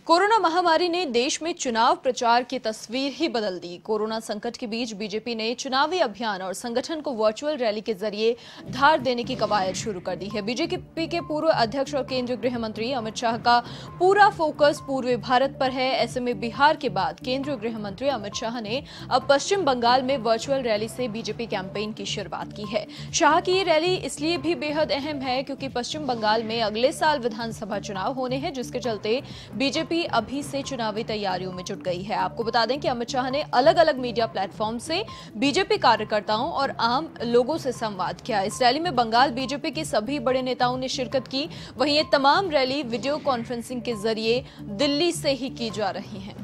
Corona महामारी ने देश में चुनाव प्रचार की तस्वीर ही बदल दी। कोरोना संकट के बीच बीजेपी ने चुनावी अभियान और संगठन को वर्चुअल रैली के जरिए धार देने की कवायद शुरू कर दी है। बीजेपी के पूर्व अध्यक्ष और केंद्रीय गृह मंत्री अमित शाह का पूरा फोकस पूर्वी भारत पर है। ऐसे में बिहार के बाद केंद्रीय गृह मंत्री अमित शाह ने अब पश्चिम बंगाल में वर्चुअल रैली से बीजेपी कैंपेन की शुरुआत की है। शाह की ये रैली इसलिए भी बेहद अहम है क्योंकि पश्चिम बंगाल में अगले साल विधानसभा चुनाव होने हैं, जिसके चलते बीजेपी अभी से चुनावी तैयारियों में जुट गई है। आपको बता दें कि अमित शाह ने अलग अलग मीडिया प्लेटफॉर्म से बीजेपी कार्यकर्ताओं और आम लोगों से संवाद किया। इस रैली में बंगाल बीजेपी के सभी बड़े नेताओं ने शिरकत की। वहीं ये तमाम रैली वीडियो कॉन्फ्रेंसिंग के जरिए दिल्ली से ही की जा रही है।